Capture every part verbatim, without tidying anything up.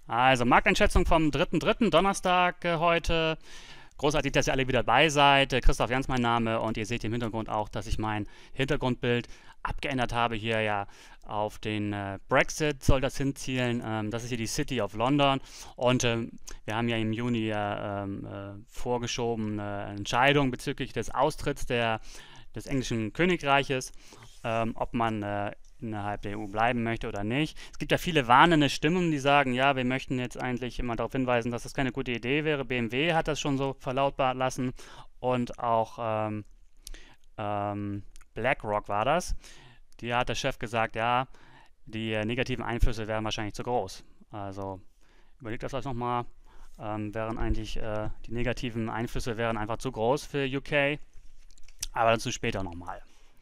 Also Markteinschätzung vom dritten dritten Donnerstag äh, heute. Großartig, dass ihr alle wieder dabei seid. Äh, Christoph Jans mein Name und ihr seht im Hintergrund auch, dass ich mein Hintergrundbild abgeändert habe. Hier ja auf den äh, Brexit soll das hinzielen. Ähm, das ist hier die City of London und ähm, wir haben ja im Juni äh, ähm, äh, vorgeschoben eine Entscheidung bezüglich des Austritts der, des englischen Königreiches, ähm, ob man äh, innerhalb der E U bleiben möchte oder nicht. Es gibt ja viele warnende Stimmen, die sagen, ja, wir möchten jetzt eigentlich immer darauf hinweisen, dass das keine gute Idee wäre. B M W hat das schon so verlautbaren lassen und auch ähm, ähm, BlackRock war das. Die hat der Chef gesagt, ja, die äh, negativen Einflüsse wären wahrscheinlich zu groß. Also überlegt das nochmal. Ähm, wären eigentlich äh, die negativen Einflüsse wären einfach zu groß für U K, aber dazu später nochmal.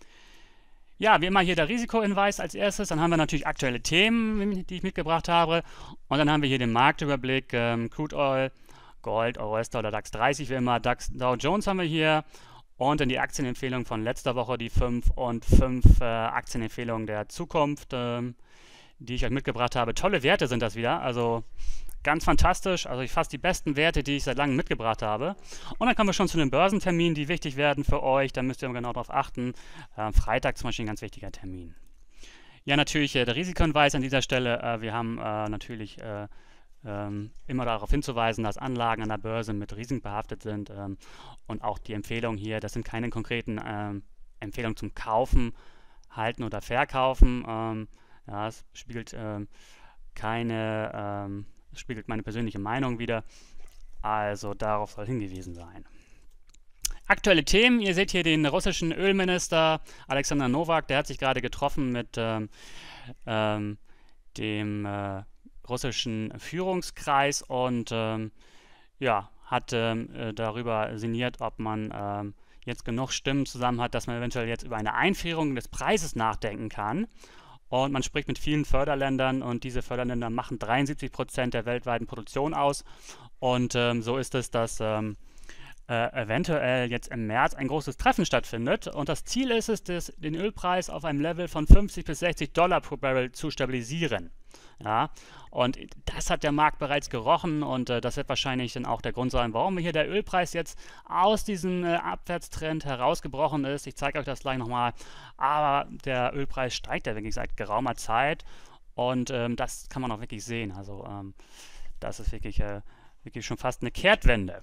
Ja, wie immer hier der Risikohinweis als erstes. Dann haben wir natürlich aktuelle Themen, die ich mitgebracht habe. Und dann haben wir hier den Marktüberblick, ähm, Crude Oil, Gold, Euro, U S-Dollar, DAX dreißig wie immer, DAX, Dow Jones haben wir hier. Und dann die Aktienempfehlung von letzter Woche, die fünf und fünf äh, Aktienempfehlungen der Zukunft, ähm, die ich euch mitgebracht habe. Tolle Werte sind das wieder, also ganz fantastisch, also fast die besten Werte, die ich seit langem mitgebracht habe. Und dann kommen wir schon zu den Börsenterminen, die wichtig werden für euch, da müsst ihr genau darauf achten. Äh, Freitag zum Beispiel ein ganz wichtiger Termin. Ja, natürlich äh, der Risikohinweis an dieser Stelle. Äh, wir haben äh, natürlich äh, ähm, immer darauf hinzuweisen, dass Anlagen an der Börse mit Risiken behaftet sind ähm, und auch die Empfehlungen hier, das sind keine konkreten ähm, Empfehlungen zum Kaufen, Halten oder Verkaufen. Ähm, ja, es spiegelt ähm, keine, ähm, es spiegelt meine persönliche Meinung wider, also darauf soll hingewiesen sein. Aktuelle Themen, ihr seht hier den russischen Ölminister Alexander Nowak, der hat sich gerade getroffen mit ähm, ähm, dem äh, russischen Führungskreis und ähm, ja, hat ähm, äh, darüber sinniert, ob man ähm, jetzt genug Stimmen zusammen hat, dass man eventuell jetzt über eine Einfrierung des Preises nachdenken kann. Und man spricht mit vielen Förderländern und diese Förderländer machen dreiundsiebzig Prozent der weltweiten Produktion aus. Und ähm, so ist es, dass ähm, äh, eventuell jetzt im März ein großes Treffen stattfindet. Und das Ziel ist es, das, den Ölpreis auf einem Level von fünfzig bis sechzig Dollar pro Barrel zu stabilisieren. Ja, und das hat der Markt bereits gerochen und äh, das wird wahrscheinlich dann auch der Grund sein, warum hier der Ölpreis jetzt aus diesem äh, Abwärtstrend herausgebrochen ist. Ich zeige euch das gleich nochmal, aber der Ölpreis steigt ja wirklich seit geraumer Zeit und ähm, das kann man auch wirklich sehen. Also ähm, das ist wirklich, äh, wirklich schon fast eine Kehrtwende.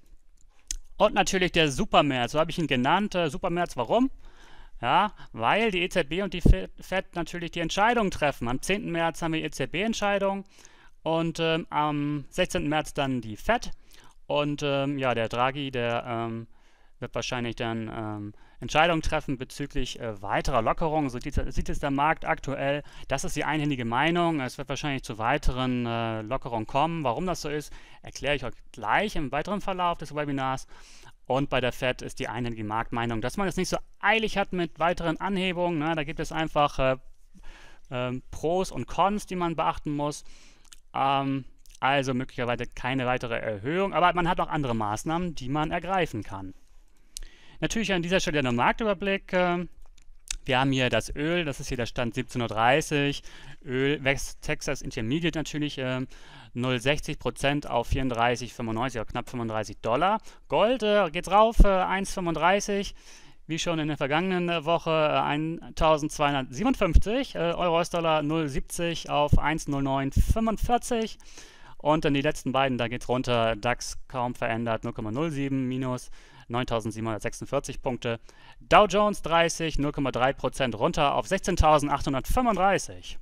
Und natürlich der Supermärz, so habe ich ihn genannt. Äh, Supermärz, warum? Ja, weil die E Z B und die Fed natürlich die Entscheidung treffen. Am zehnten März haben wir die E Z B-Entscheidung und ähm, am sechzehnten März dann die Fed. Und ähm, ja, der Draghi, der ähm, wird wahrscheinlich dann ähm, Entscheidungen treffen bezüglich äh, weiterer Lockerungen. So sieht, sieht es der Markt aktuell. Das ist die einhellige Meinung. Es wird wahrscheinlich zu weiteren äh, Lockerungen kommen. Warum das so ist, erkläre ich euch gleich im weiteren Verlauf des Webinars. Und bei der Fed ist die einhellige Marktmeinung, dass man es nicht so eilig hat mit weiteren Anhebungen. Ne? Da gibt es einfach äh, äh, Pros und Cons, die man beachten muss. Ähm, also möglicherweise keine weitere Erhöhung, aber man hat auch andere Maßnahmen, die man ergreifen kann. Natürlich an dieser Stelle der Marktüberblick. Äh, wir haben hier das Öl, das ist hier der Stand siebzehn Uhr dreißig. Öl, West Texas Intermediate natürlich. Äh, null Komma sechzig Prozent auf vierunddreißig Komma fünfundneunzig, oder knapp fünfunddreißig Dollar. Gold äh, geht rauf, äh, eins Komma fünfunddreißig, wie schon in der vergangenen Woche äh, eintausendzweihundertsiebenundfünfzig, äh, Euro U S-Dollar null Komma siebzig auf eins Komma null neun fünfundvierzig. Und dann die letzten beiden, da geht es runter, DAX kaum verändert, null Komma null sieben minus neuntausendsiebenhundertsechsundvierzig Punkte. Dow Jones dreißig, null Komma drei Prozent runter auf sechzehntausendachthundertfünfunddreißig.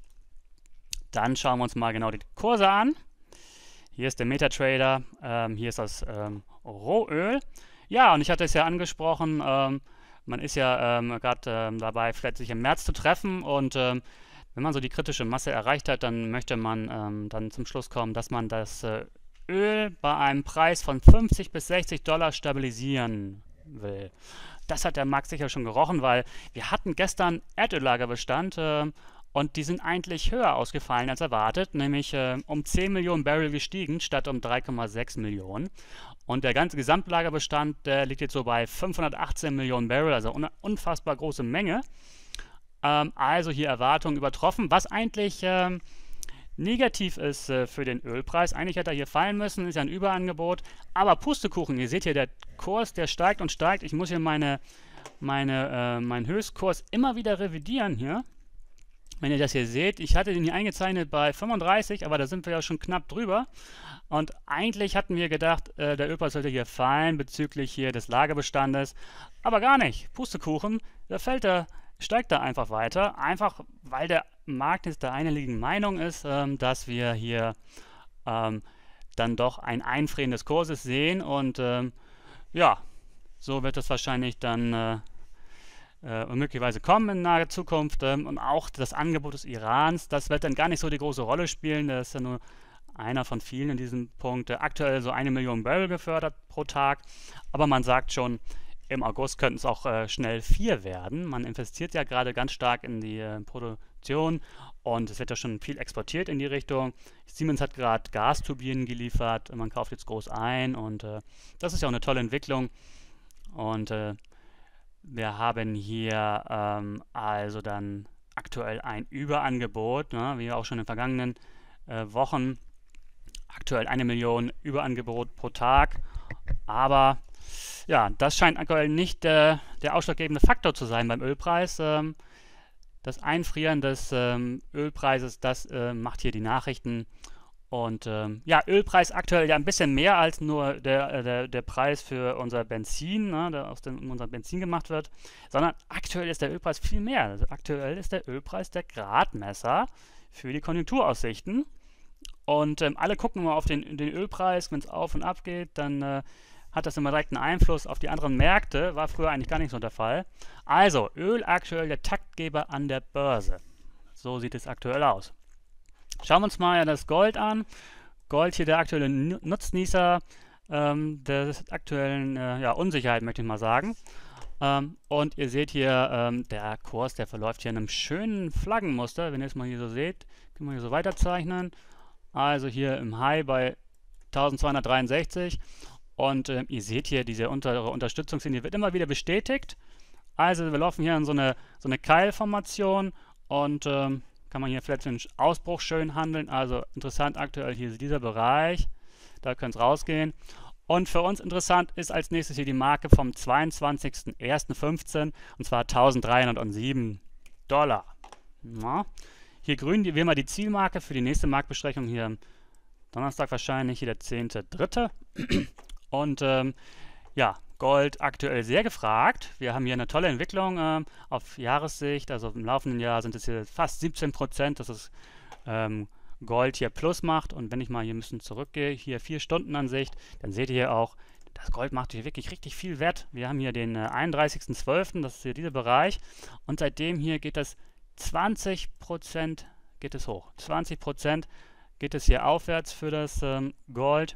Dann schauen wir uns mal genau die Kurse an. Hier ist der MetaTrader, ähm, hier ist das ähm, Rohöl. Ja, und ich hatte es ja angesprochen, ähm, man ist ja ähm, gerade ähm, dabei, vielleicht sich im März zu treffen und ähm, wenn man so die kritische Masse erreicht hat, dann möchte man ähm, dann zum Schluss kommen, dass man das äh, Öl bei einem Preis von fünfzig bis sechzig Dollar stabilisieren will. Das hat der Markt sicher schon gerochen, weil wir hatten gestern Erdöllagerbestand äh, und die sind eigentlich höher ausgefallen als erwartet, nämlich äh, um zehn Millionen Barrel gestiegen, statt um drei Komma sechs Millionen. Und der ganze Gesamtlagerbestand, der liegt jetzt so bei fünfhundertachtzehn Millionen Barrel, also eine unfassbar große Menge. Ähm, also hier Erwartungen übertroffen, was eigentlich ähm, negativ ist äh, für den Ölpreis. Eigentlich hätte er hier fallen müssen, ist ja ein Überangebot. Aber Pustekuchen, ihr seht hier, der Kurs, der steigt und steigt. Ich muss hier meine, meine, äh, meinen Höchstkurs immer wieder revidieren hier. Wenn ihr das hier seht, ich hatte den hier eingezeichnet bei fünfunddreißig, aber da sind wir ja schon knapp drüber. Und eigentlich hatten wir gedacht, äh, der Ölpreis sollte hier fallen bezüglich hier des Lagerbestandes. Aber gar nicht. Pustekuchen, da fällt er, steigt er einfach weiter. Einfach weil der Markt jetzt der einhelligen Meinung ist, ähm, dass wir hier ähm, dann doch ein Einfrieren des Kurses sehen. Und ähm, ja, so wird es wahrscheinlich dann äh, äh, möglicherweise kommen in naher Zukunft. Ähm, und auch das Angebot des Irans, das wird dann gar nicht so die große Rolle spielen. Das ist ja nur einer von vielen in diesem Punkt. Äh, aktuell so eine Million Barrel gefördert pro Tag. Aber man sagt schon, im August könnten es auch äh, schnell vier werden. Man investiert ja gerade ganz stark in die äh, Produktion und es wird ja schon viel exportiert in die Richtung. Siemens hat gerade Gasturbinen geliefert, man kauft jetzt groß ein und äh, das ist ja auch eine tolle Entwicklung. Und äh, wir haben hier ähm, also dann aktuell ein Überangebot, ne, wie auch schon in den vergangenen äh, Wochen. Aktuell eine Million Überangebot pro Tag, aber ja, das scheint aktuell nicht äh, der ausschlaggebende Faktor zu sein beim Ölpreis. Ähm, das Einfrieren des ähm, Ölpreises, das äh, macht hier die Nachrichten. Und ähm, ja, Ölpreis aktuell ja ein bisschen mehr als nur der, äh, der, der Preis für unser Benzin, ne, der aus dem unser Benzin gemacht wird, sondern aktuell ist der Ölpreis viel mehr. Also aktuell ist der Ölpreis der Gradmesser für die Konjunkturaussichten. Und ähm, alle gucken immer auf den, den Ölpreis, wenn es auf und ab geht, dann äh, hat das immer direkt einen Einfluss auf die anderen Märkte, war früher eigentlich gar nicht so der Fall. Also, Öl aktuell der Taktgeber an der Börse. So sieht es aktuell aus. Schauen wir uns mal ja das Gold an. Gold hier der aktuelle Nutznießer ähm, der aktuellen äh, ja, Unsicherheit, möchte ich mal sagen. Ähm, und ihr seht hier, ähm, der Kurs, der verläuft hier in einem schönen Flaggenmuster. Wenn ihr es mal hier so seht, können wir hier so weiterzeichnen. Also hier im High bei eintausendzweihundertdreiundsechzig. Und äh, ihr seht hier, diese untere Unterstützungslinie wird immer wieder bestätigt. Also wir laufen hier in so eine, so eine Keilformation und ähm, kann man hier vielleicht den Ausbruch schön handeln. Also interessant aktuell hier ist dieser Bereich. Da könnte es rausgehen. Und für uns interessant ist als nächstes hier die Marke vom zweiundzwanzigsten ersten fünfzehn und zwar eintausenddreihundertsieben Dollar. Ja. Hier grün die, wählen wir die Zielmarke für die nächste Marktbesprechung hier am Donnerstag wahrscheinlich, hier der zehnte dritte Und ähm, ja, Gold aktuell sehr gefragt. Wir haben hier eine tolle Entwicklung ähm, auf Jahressicht. Also im laufenden Jahr sind es hier fast siebzehn Prozent, dass es ähm, Gold hier plus macht. Und wenn ich mal hier ein bisschen zurückgehe, hier vier Stunden Ansicht, dann seht ihr hier auch, das Gold macht hier wirklich richtig viel Wert. Wir haben hier den äh, einunddreißigsten zwölften Das ist hier dieser Bereich. Und seitdem hier geht das zwanzig Prozent geht es hoch. zwanzig Prozent geht es hier aufwärts für das ähm, Gold.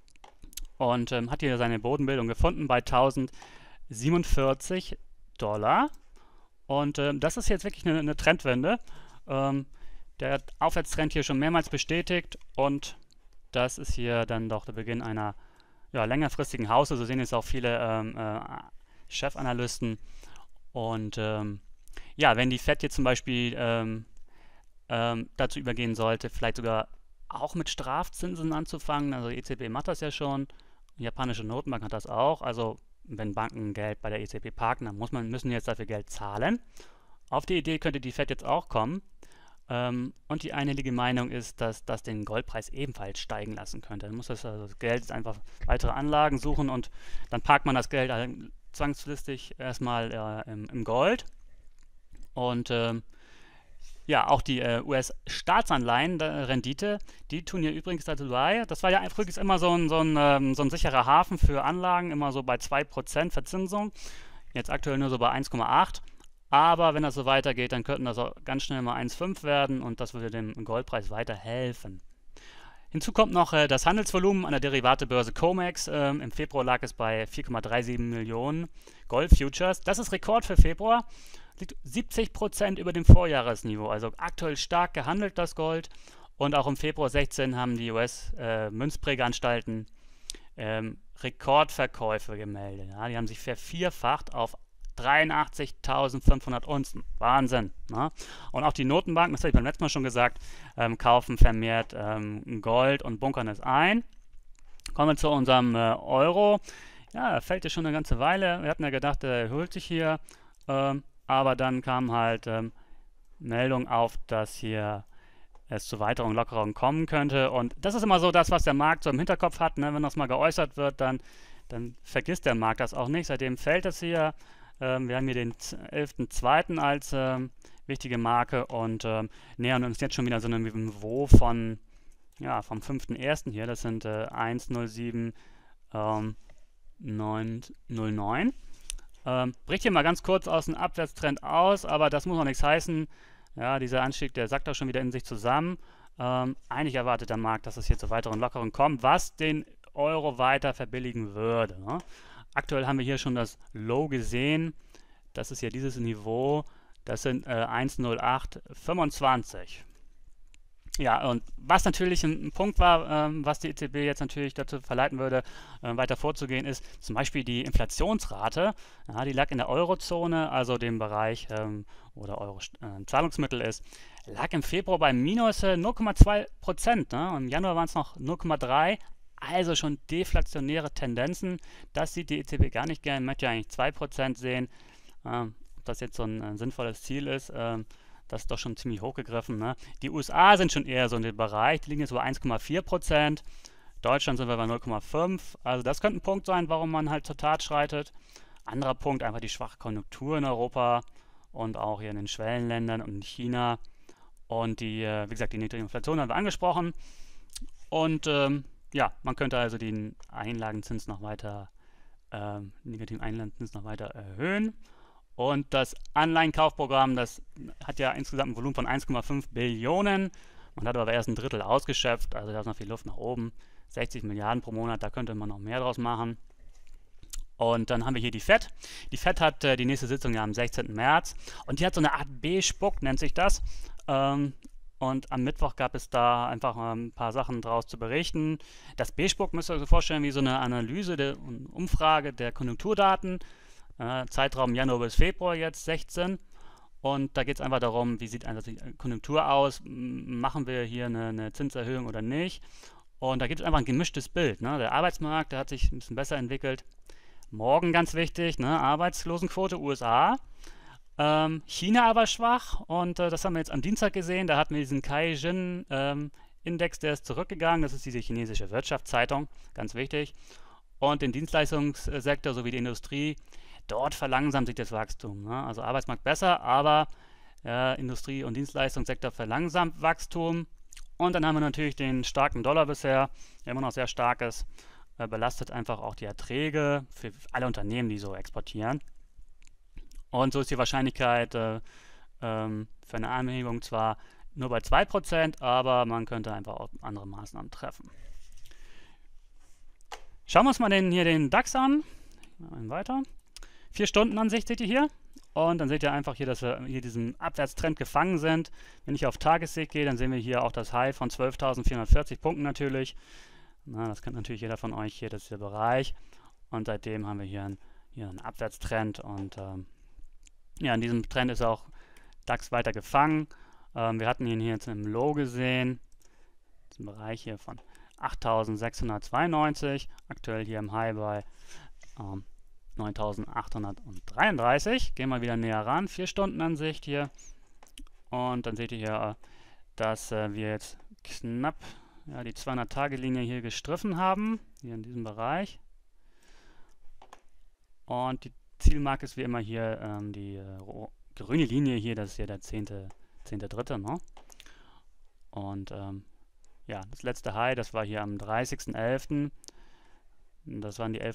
Und ähm, hat hier seine Bodenbildung gefunden bei tausendsiebenundvierzig Dollar. Und ähm, das ist jetzt wirklich eine, eine Trendwende. Ähm, der Aufwärtstrend hier schon mehrmals bestätigt und das ist hier dann doch der Beginn einer ja, längerfristigen Hause. So sehen jetzt auch viele ähm, äh, Chefanalysten. Und ähm, ja, wenn die Fed jetzt zum Beispiel ähm, ähm, dazu übergehen sollte, vielleicht sogar auch mit Strafzinsen anzufangen, also die E Z B macht das ja schon, die japanische Notenbank hat das auch, also wenn Banken Geld bei der E Z B parken, dann muss man, müssen jetzt dafür Geld zahlen. Auf die Idee könnte die Fed jetzt auch kommen. Ähm, und die einhellige Meinung ist, dass das den Goldpreis ebenfalls steigen lassen könnte. Dann muss das, also das Geld jetzt einfach weitere Anlagen suchen und dann parkt man das Geld halt zwangsläufig erstmal äh, im, im Gold. Und ähm, ja, auch die äh, U S-Staatsanleihen-Rendite, die tun hier übrigens dazu bei. Das war ja übrigens immer so ein, so, ein, ähm, so ein sicherer Hafen für Anlagen, immer so bei zwei Prozent Verzinsung. Jetzt aktuell nur so bei eins Komma acht. Aber wenn das so weitergeht, dann könnten das auch ganz schnell mal eins Komma fünf werden und das würde dem Goldpreis weiterhelfen. Hinzu kommt noch äh, das Handelsvolumen an der Derivatebörse COMEX. Ähm, Im Februar lag es bei vier Komma siebenunddreißig Millionen Gold-Futures. Das ist Rekord für Februar. Liegt siebzig Prozent über dem Vorjahresniveau. Also aktuell stark gehandelt das Gold. Und auch im Februar sechzehn haben die U S-Münzprägeanstalten äh, ähm, Rekordverkäufe gemeldet. Ja, die haben sich vervierfacht auf dreiundachtzigtausendfünfhundert Unzen. Wahnsinn. Ne? Und auch die Notenbanken, das habe ich beim letzten Mal schon gesagt, ähm, kaufen vermehrt ähm, Gold und bunkern es ein. Kommen wir zu unserem äh, Euro. Ja, er fällt ja schon eine ganze Weile. Wir hatten ja gedacht, er erholt sich hier. Ähm, aber dann kam halt ähm, Meldung auf, dass hier es zu weiteren Lockerungen kommen könnte. Und das ist immer so das, was der Markt so im Hinterkopf hat. Ne? Wenn das mal geäußert wird, dann, dann vergisst der Markt das auch nicht. Seitdem fällt es hier. Ähm, wir haben hier den elften zweiten als ähm, wichtige Marke und ähm, nähern uns jetzt schon wieder so einem Niveau von, ja, vom fünften ersten hier. Das sind äh, eins Komma null sieben neun null neun. Ähm, bricht hier mal ganz kurz aus dem Abwärtstrend aus, aber das muss noch nichts heißen. Ja, dieser Anstieg, der sackt auch schon wieder in sich zusammen. Ähm, eigentlich erwartet der Markt, dass es hier zu weiteren Lockerungen kommt, was den Euro weiter verbilligen würde. Ne? Aktuell haben wir hier schon das Low gesehen. Das ist hier dieses Niveau. Das sind äh, eins Komma null acht fünfundzwanzig. Ja, und was natürlich ein, ein Punkt war, ähm, was die E Z B jetzt natürlich dazu verleiten würde, äh, weiter vorzugehen, ist zum Beispiel die Inflationsrate. Ja, die lag in der Eurozone, also dem Bereich, ähm, wo der Euro äh, Zahlungsmittel ist, lag im Februar bei minus äh, null Komma zwei Prozent. Ne? Im Januar waren es noch null Komma drei. Also schon deflationäre Tendenzen. Das sieht die E Z B gar nicht gern. Möchte ja eigentlich zwei Prozent sehen. Ähm, ob das jetzt so ein, ein sinnvolles Ziel ist, ähm, das ist doch schon ziemlich hochgegriffen. Ne? Die U S A sind schon eher so in dem Bereich, die liegen jetzt bei eins Komma vier Prozent. Deutschland sind wir bei null Komma fünf. Also das könnte ein Punkt sein, warum man halt zur Tat schreitet. Anderer Punkt, einfach die schwache Konjunktur in Europa und auch hier in den Schwellenländern und in China. Und die, äh, wie gesagt, die niedrige Inflation haben wir angesprochen. Und ähm, ja, man könnte also den Einlagenzins noch weiter, ähm, negativen Einlagenzins noch weiter erhöhen. Und das Anleihenkaufprogramm, das hat ja insgesamt ein Volumen von eins Komma fünf Billionen. Man hat aber erst ein Drittel ausgeschöpft, also da ist noch viel Luft nach oben. sechzig Milliarden pro Monat, da könnte man noch mehr draus machen. Und dann haben wir hier die Fed. Die Fed hat äh, die nächste Sitzung ja am sechzehnten März. Und die hat so eine Art B-Spuck, nennt sich das. Ähm, und am Mittwoch gab es da einfach ein paar Sachen draus zu berichten. Das B-Spuck müsst ihr euch so vorstellen wie so eine Analyse der Umfrage der Konjunkturdaten. Äh, Zeitraum Januar bis Februar jetzt sechzehn. Und da geht es einfach darum, wie sieht also die Konjunktur aus, machen wir hier eine, eine Zinserhöhung oder nicht. Und da gibt es einfach ein gemischtes Bild. Ne? Der Arbeitsmarkt, der hat sich ein bisschen besser entwickelt. Morgen ganz wichtig, ne? Arbeitslosenquote U S A. Ähm, China aber schwach und äh, das haben wir jetzt am Dienstag gesehen. Da hatten wir diesen Caixin-Index, ähm, der ist zurückgegangen. Das ist diese chinesische Wirtschaftszeitung, ganz wichtig. Und den Dienstleistungssektor sowie die Industrie, dort verlangsamt sich das Wachstum. Ne? Also Arbeitsmarkt besser, aber äh, Industrie- und Dienstleistungssektor verlangsamt Wachstum. Und dann haben wir natürlich den starken Dollar bisher, der immer noch sehr stark ist, äh, belastet einfach auch die Erträge für alle Unternehmen, die so exportieren. Und so ist die Wahrscheinlichkeit äh, ähm, für eine Anhebung zwar nur bei zwei Prozent, aber man könnte einfach auch andere Maßnahmen treffen. Schauen wir uns mal den, hier den DAX an. Weiter. Vier Stunden Ansicht seht ihr hier. Und dann seht ihr einfach hier, dass wir hier diesen Abwärtstrend gefangen sind. Wenn ich auf Tagessicht gehe, dann sehen wir hier auch das High von zwölftausendvierhundertvierzig Punkten natürlich. Na, das kennt natürlich jeder von euch hier, das ist der Bereich. Und seitdem haben wir hier, ein, hier einen Abwärtstrend. Und ähm, ja, in diesem Trend ist auch DAX weiter gefangen. Ähm, wir hatten ihn hier jetzt im Low gesehen. Im Bereich hier von achttausendsechshundertzweiundneunzig. Aktuell hier im High bei ähm, neuntausendachthundertdreiunddreißig. Gehen wir wieder näher ran. Vier Stunden Ansicht hier. Und dann seht ihr hier, dass äh, wir jetzt knapp ja, die zweihundert-Tage-Linie hier gestriffen haben. Hier in diesem Bereich. Und die Zielmarke ist wie immer hier ähm, die äh, grüne Linie hier. Das ist ja der zehnte dritte Ne? Und ähm, ja, das letzte High, das war hier am dreißigsten elften Das waren die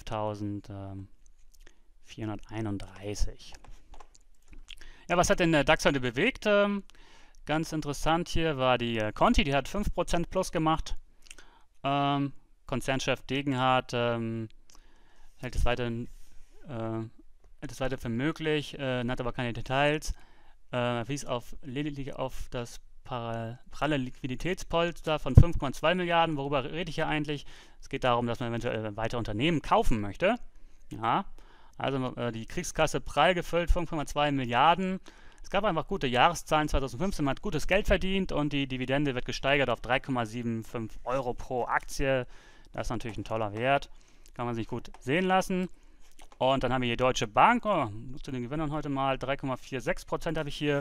elftausendvierhunderteinunddreißig. Ja, was hat denn der DAX heute bewegt? Ähm, ganz interessant hier war die äh, Conti, die hat fünf Prozent plus gemacht. Ähm, Konzernchef Degenhardt ähm, hält es weiterhin äh, hält es weiter für möglich, äh, hat aber keine Details. Äh, wies auf, lediglich auf das pralle Liquiditätspolster von fünf Komma zwei Milliarden. Worüber rede ich hier eigentlich? Es geht darum, dass man eventuell weitere Unternehmen kaufen möchte. Ja, Also äh, die Kriegskasse prall gefüllt, fünf Komma zwei Milliarden. Es gab einfach gute Jahreszahlen. zweitausendfünfzehn, man hat gutes Geld verdient und die Dividende wird gesteigert auf drei Komma fünfundsiebzig Euro pro Aktie. Das ist natürlich ein toller Wert. Kann man sich gut sehen lassen. Und dann haben wir hier Deutsche Bank. Oh, zu den Gewinnern heute mal. drei Komma sechsundvierzig Prozent habe ich hier.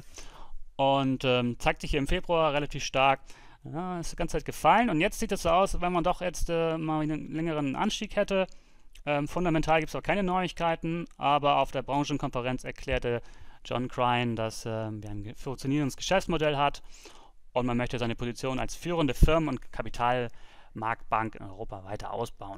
Und ähm, zeigt sich hier im Februar relativ stark. Ja, ist die ganze Zeit gefallen. Und jetzt sieht es so aus, wenn man doch jetzt äh, mal einen längeren Anstieg hätte. Ähm, fundamental gibt es auch keine Neuigkeiten, aber auf der Branchenkonferenz erklärte John Crine, dass äh, er ein funktionierendes Geschäftsmodell hat und man möchte seine Position als führende Firmen- und Kapitalmarktbank in Europa weiter ausbauen.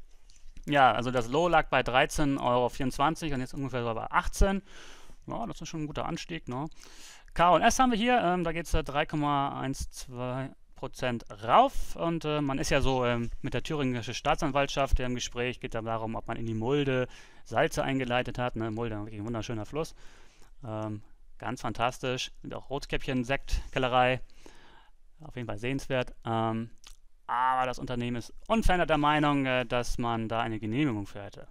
Ja, also das Low lag bei dreizehn Euro vierundzwanzig und jetzt ungefähr so bei achtzehn. Ja, das ist schon ein guter Anstieg. Ne? K und S haben wir hier, ähm, da geht es äh, drei Komma zwölf Prozent rauf und äh, man ist ja so ähm, mit der thüringischen Staatsanwaltschaft im Gespräch, geht da darum, ob man in die Mulde Salze eingeleitet hat. Ne? Mulde, wirklich ein wunderschöner Fluss. Ähm, ganz fantastisch. Sind auch Rotkäppchen, Sektkellerei. Auf jeden Fall sehenswert. Ähm, aber das Unternehmen ist unverändert der Meinung, äh, dass man da eine Genehmigung für hätte.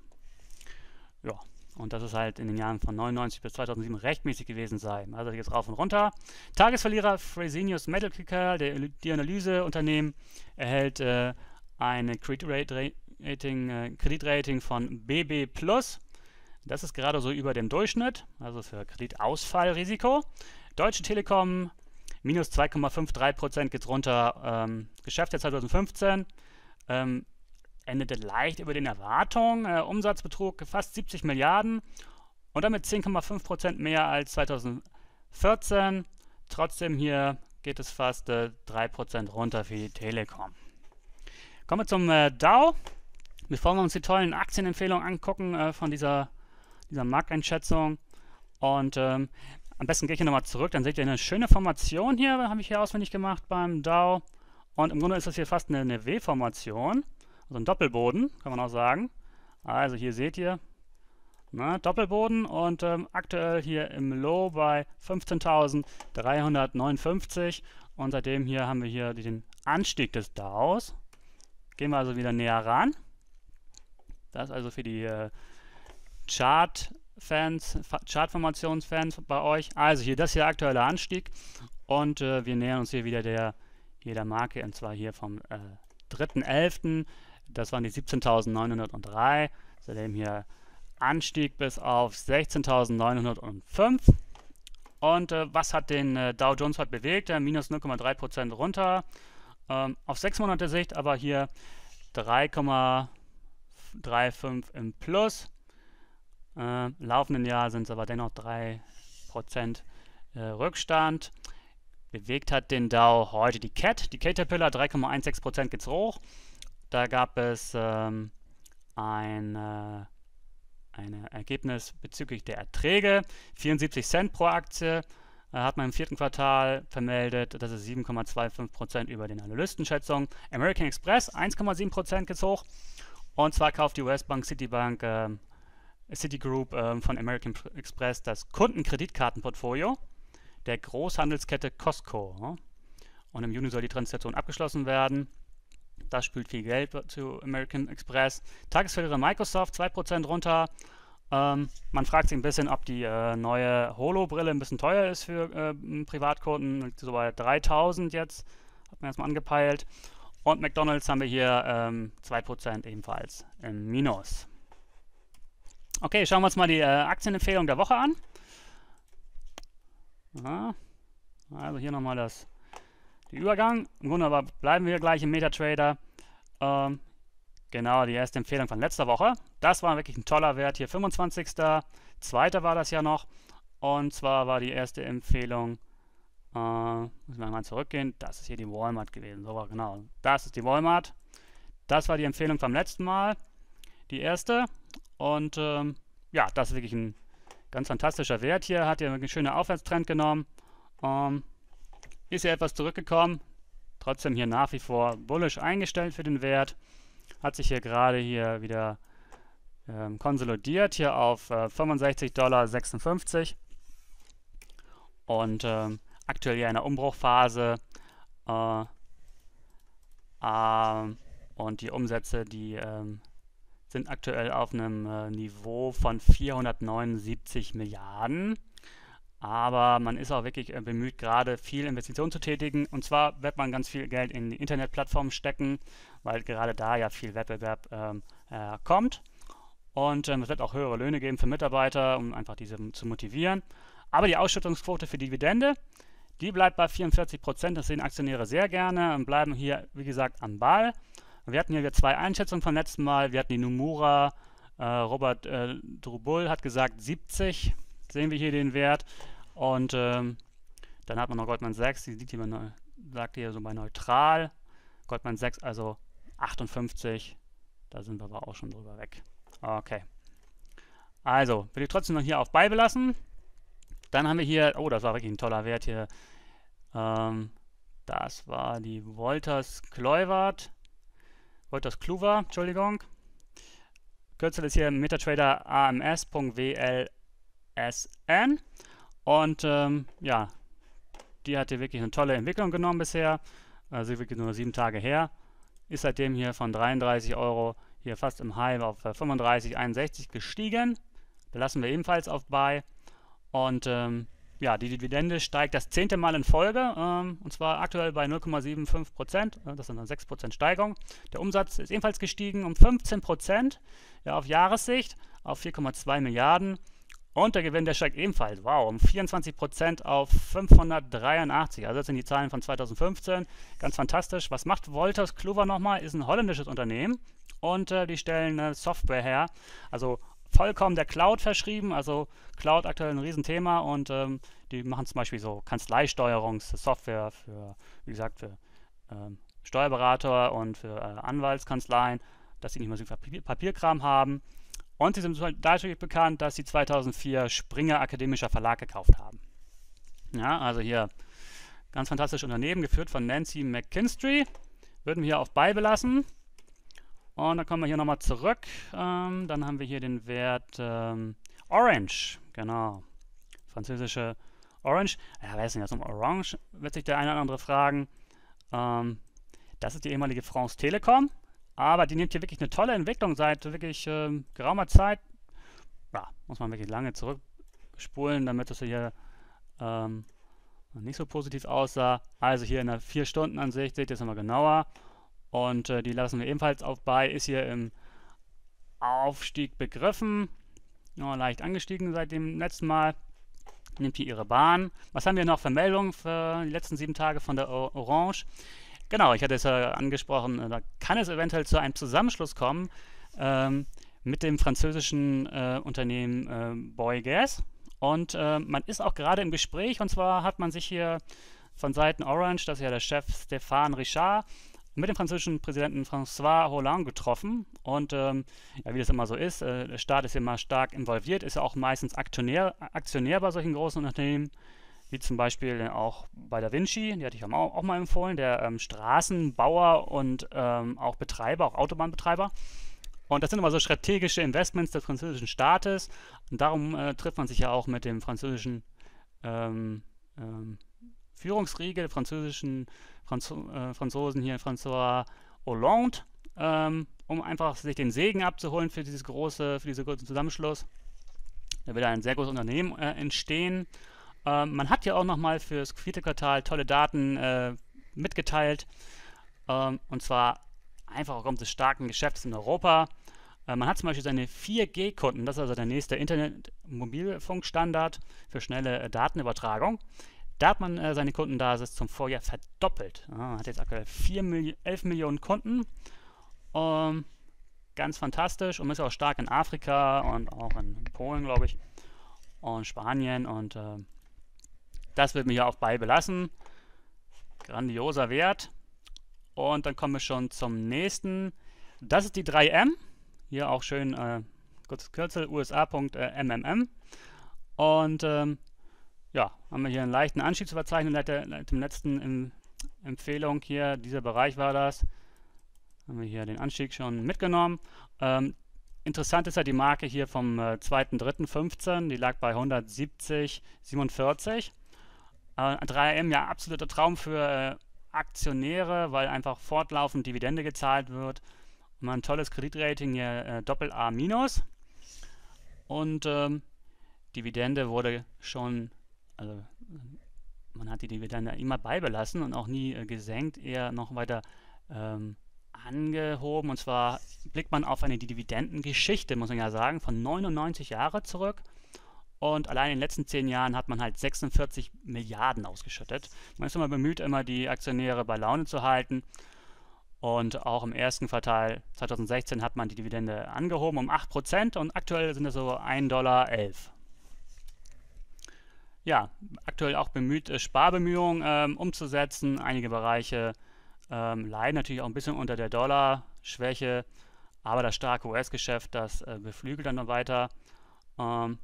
Ja. Und das ist halt in den Jahren von neunundneunzig bis zweitausendsieben rechtmäßig gewesen sei. Also jetzt rauf und runter. Tagesverlierer Fresenius Medical, der, die Analyseunternehmen, erhält äh, eine Kreditrating, äh, Kreditrating von B B plus. Das ist gerade so über dem Durchschnitt, also für Kreditausfallrisiko. Deutsche Telekom minus zwei Komma dreiundfünfzig Prozent geht runter. Ähm, Geschäftsjahr zweitausendfünfzehn. Ähm, endete leicht über den Erwartungen. Äh, Umsatz betrug fast siebzig Milliarden und damit zehn Komma fünf Prozent mehr als zweitausendvierzehn. Trotzdem hier geht es fast äh, drei Prozent runter für die Telekom. Kommen wir zum äh, Dow. Bevor wir uns die tollen Aktienempfehlungen angucken äh, von dieser, dieser Markteinschätzung. Und ähm, am besten gehe ich hier nochmal zurück, dann seht ihr eine schöne Formation hier, habe ich hier auswendig gemacht beim Dow. Und im Grunde ist das hier fast eine, eine W-Formation. Also ein Doppelboden, kann man auch sagen. Also hier seht ihr, na, Doppelboden und ähm, aktuell hier im Low bei fünfzehntausenddreihundertneunundfünfzig und seitdem hier haben wir hier den Anstieg des Dows. Gehen wir also wieder näher ran. Das ist also für die äh, Chart-Fans, Chart-Formationsfans bei euch. Also hier das hier aktuelle Anstieg und äh, wir nähern uns hier wieder der, hier der Marke und zwar hier vom äh, dritten elften Das waren die siebzehntausendneunhundertdrei. Seitdem hier Anstieg bis auf sechzehntausendneunhundertfünf. Und äh, was hat den äh, Dow Jones heute bewegt? Der minus null Komma drei Prozent runter. Ähm, auf sechs Monate Sicht aber hier drei Komma fünfunddreißig im Plus. Äh, laufenden Jahr sind es aber dennoch drei Prozent äh, Rückstand. Bewegt hat den Dow heute die Cat. Die Caterpillar drei Komma sechzehn Prozent geht's hoch. Da gab es ähm, ein äh, ein Ergebnis bezüglich der Erträge. vierundsiebzig Cent pro Aktie äh, hat man im vierten Quartal vermeldet. Das ist sieben Komma fünfundzwanzig Prozent über den Analystenschätzungen. American Express eins Komma sieben Prozent geht's hoch. Und zwar kauft die U S-Bank Citibank, äh, Citigroup äh, von American Express das Kundenkreditkartenportfolio der Großhandelskette Costco. Und im Juni soll die Transaktion abgeschlossen werden. Das spült viel Geld zu American Express. Tagesverlierer Microsoft zwei Prozent runter. Ähm, man fragt sich ein bisschen, ob die äh, neue Holo-Brille ein bisschen teuer ist für äh, Privatkunden. So bei dreitausend jetzt. Hat man erstmal angepeilt. Und McDonald's haben wir hier ähm, zwei Prozent ebenfalls im Minus. Okay, schauen wir uns mal die äh, Aktienempfehlung der Woche an. Ja, also hier nochmal das die Übergang. Wunderbar, bleiben wir gleich im MetaTrader. Ähm, genau, die erste Empfehlung von letzter Woche. Das war wirklich ein toller Wert hier, fünfundzwanzigster Zweiter war das ja noch. Und zwar war die erste Empfehlung, äh, müssen wir mal zurückgehen, das ist hier die Walmart gewesen. So war genau, das ist die Walmart. Das war die Empfehlung vom letzten Mal, die erste. Und ähm, ja, das ist wirklich ein ganz fantastischer Wert hier. Hat ja einen schönen Aufwärtstrend genommen. Ähm, ist ja etwas zurückgekommen. Trotzdem hier nach wie vor bullish eingestellt für den Wert. Hat sich hier gerade hier wieder ähm, konsolidiert hier auf äh, fünfundsechzig Komma sechsundfünfzig Dollar. Und ähm, aktuell hier in einer Umbruchphase. Äh, äh, und die Umsätze, die ähm, sind aktuell auf einem äh, Niveau von vierhundertneunundsiebzig Milliarden. Aber man ist auch wirklich äh, bemüht, gerade viel Investitionen zu tätigen. Und zwar wird man ganz viel Geld in die Internetplattformen stecken, weil gerade da ja viel Wettbewerb ähm, äh, kommt. Und ähm, es wird auch höhere Löhne geben für Mitarbeiter, um einfach diese zu motivieren. Aber die Ausschüttungsquote für Dividende, die bleibt bei vierundvierzig Prozent. Das sehen Aktionäre sehr gerne und bleiben hier, wie gesagt, am Ball. Wir hatten hier wieder zwei Einschätzungen vom letzten Mal. Wir hatten die Nomura, äh, Robert äh, Drubul hat gesagt siebzig. Sehen wir hier den Wert. Und ähm, dann hat man noch Goldman Sachs, die liegt hier, neu, sagt hier so bei neutral. Goldman Sachs also achtundfünfzig. Da sind wir aber auch schon drüber weg. Okay. Also, will ich trotzdem noch hier auf Buy belassen. Dann haben wir hier, oh, das war wirklich ein toller Wert hier. Ähm, das war die Wolters Kluivert. Wolters Kluwer, Entschuldigung. Kürzel ist hier MetaTrader A M S Punkt W L S N. Und ähm, ja, die hat hier wirklich eine tolle Entwicklung genommen bisher. Also wirklich nur sieben Tage her. Ist seitdem hier von dreiunddreißig Euro hier fast im High auf fünfunddreißig Euro einundsechzig Gestiegen. Belassen wir ebenfalls auf Buy. Und ähm, ja, die Dividende steigt das zehnte Mal in Folge, ähm, und zwar aktuell bei null Komma fünfundsiebzig Prozent. Das sind dann sechs Prozent Steigerung. Der Umsatz ist ebenfalls gestiegen um fünfzehn Prozent, ja, auf Jahressicht auf vier Komma zwei Milliarden. Und der Gewinn, der steigt ebenfalls, wow, um vierundzwanzig Prozent auf fünfhundertdreiundachtzig. Also das sind die Zahlen von zweitausendfünfzehn. Ganz fantastisch. Was macht Wolters Kluwer nochmal? Ist ein holländisches Unternehmen und äh, die stellen äh, Software her. Also vollkommen der Cloud verschrieben, also Cloud aktuell ein Riesenthema und ähm, die machen zum Beispiel so Kanzleisteuerungssoftware für, wie gesagt, für ähm, Steuerberater und für äh, Anwaltskanzleien, dass sie nicht mehr so viel Papier Papierkram haben. Und sie sind dadurch bekannt, dass sie zweitausendvier Springer Akademischer Verlag gekauft haben. Ja, also hier ganz fantastisches Unternehmen, geführt von Nancy McKinstry. Würden wir hier auf Buy belassen. Und dann kommen wir hier nochmal zurück. Ähm, dann haben wir hier den Wert ähm, Orange. Genau. Französische Orange. Ja, wer ist denn jetzt um Orange? Wird sich der eine oder andere fragen. Ähm, das ist die ehemalige France Telekom. Aber die nimmt hier wirklich eine tolle Entwicklung seit wirklich ähm, geraumer Zeit. Ja, muss man wirklich lange zurückspulen, damit das hier ähm, nicht so positiv aussah. Also hier in der vier Stunden Ansicht seht ihr es nochmal genauer. Und äh, die lassen wir ebenfalls auf Buy, ist hier im Aufstieg begriffen. Nur leicht angestiegen seit dem letzten Mal. Nimmt hier ihre Bahn. Was haben wir noch für Meldungen für die letzten sieben Tage von der o Orange? Genau, ich hatte es ja angesprochen, äh, da kann es eventuell zu einem Zusammenschluss kommen ähm, mit dem französischen äh, Unternehmen äh, Bouygues. Und äh, man ist auch gerade im Gespräch, und zwar hat man sich hier von Seiten Orange, das ist ja der Chef Stéphane Richard, mit dem französischen Präsidenten François Hollande getroffen. Und ähm, ja, wie das immer so ist, äh, der Staat ist immer stark involviert, ist ja auch meistens Aktionär, Aktionär bei solchen großen Unternehmen, wie zum Beispiel auch bei Da Vinci, die hatte ich auch, auch mal empfohlen, der ähm, Straßenbauer und ähm, auch Betreiber, auch Autobahnbetreiber. Und das sind immer so strategische Investments des französischen Staates. Und darum äh, trifft man sich ja auch mit dem französischen ähm, ähm, Führungsriege, französischen Franzo äh, Franzosen hier, François Hollande, ähm, um einfach sich den Segen abzuholen für dieses große, für diesen großen Zusammenschluss. Da wird ein sehr großes Unternehmen äh, entstehen. Ähm, man hat ja auch nochmal für das vierte Quartal tolle Daten äh, mitgeteilt. Ähm, und zwar einfach aufgrund des starken Geschäfts in Europa. Äh, man hat zum Beispiel seine vier G Kunden, das ist also der nächste Internet-Mobilfunkstandard für schnelle äh, Datenübertragung. Da hat man äh, seine Kundenbasis zum Vorjahr verdoppelt. Ja, man hat jetzt aktuell elf Millionen Kunden. Ähm, ganz fantastisch und ist auch stark in Afrika und auch in Polen, glaube ich, und Spanien. Und äh, das wird mir hier auf Buy belassen. Grandioser Wert. Und dann kommen wir schon zum nächsten. Das ist die drei M. Hier auch schön äh, kurzes Kürzel, U S A Punkt M M M. Und ähm, ja, haben wir hier einen leichten Anstieg zu verzeichnen seit der, seit dem letzten em Empfehlung hier. Dieser Bereich war das. Haben wir hier den Anstieg schon mitgenommen. Ähm, interessant ist ja die Marke hier vom äh, zweiten dritten fünfzehn. Die lag bei hundertsiebzig Komma siebenundvierzig. Äh, drei M, ja, absoluter Traum für äh, Aktionäre, weil einfach fortlaufend Dividende gezahlt wird. Immer ein tolles Kreditrating hier, äh, Doppel A minus. Und ähm, Dividende wurde schon, also man hat die Dividende immer beibelassen und auch nie äh, gesenkt, eher noch weiter ähm, angehoben. Und zwar blickt man auf eine Dividendengeschichte, muss man ja sagen, von neunundneunzig Jahre zurück. Und allein in den letzten zehn Jahren hat man halt sechsundvierzig Milliarden ausgeschüttet. Man ist immer bemüht, immer die Aktionäre bei Laune zu halten. Und auch im ersten Quartal zweitausendsechzehn hat man die Dividende angehoben um acht Prozent und aktuell sind es so ein Dollar elf. Ja, aktuell auch bemüht, äh, Sparbemühungen ähm, umzusetzen. Einige Bereiche ähm, leiden natürlich auch ein bisschen unter der Dollarschwäche, aber das starke U S-Geschäft, das äh, beflügelt dann noch weiter. Ähm,